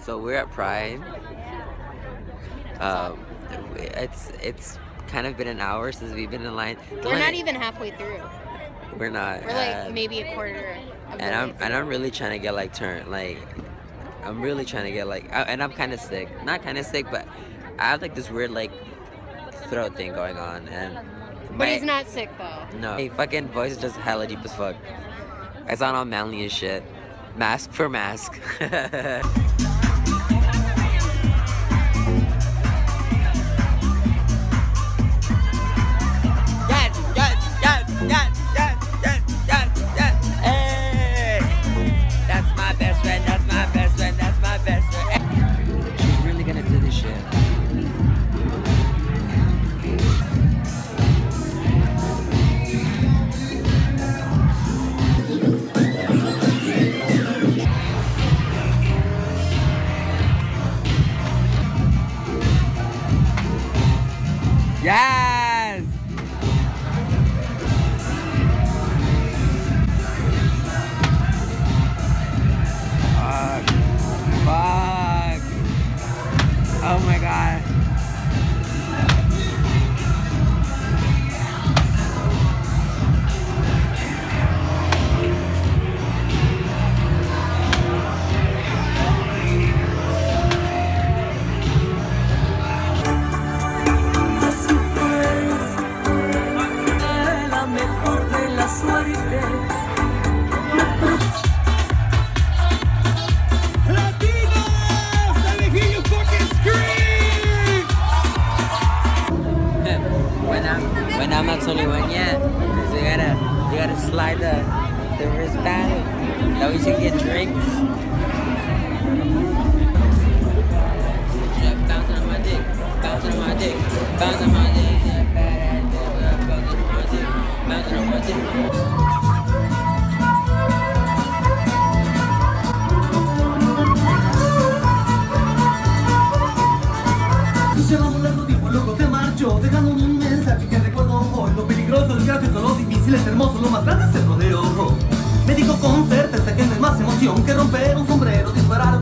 So we're at Pride. Um, it's kind of been an hour since we've been in line. We're not even halfway through. We're not. We're like maybe a quarter. And I'm really trying to get like I'm really trying to get like, and I'm kind of sick. Not kind of sick, but I have like this weird like throat thing going on, and. But he's not sick though. No, my fucking voice is just hella deep as fuck. I sound all manly as shit. Mask for mask. Yes! Fuck. Oh my god. When I'm not 21 yet, so you gotta slide the wristband. That way you can get drinks. Bouncing on my dick, bouncing on my dick, bouncing on my dick, bouncing on my dick, bouncing on my dick. Dejando un mensaje que recuerdo hoy. Lo peligroso, lo gracioso, lo difícil, es hermoso, lo más grande es el rodeo. Me dijo con certeza que no hay más emoción que romper un sombrero.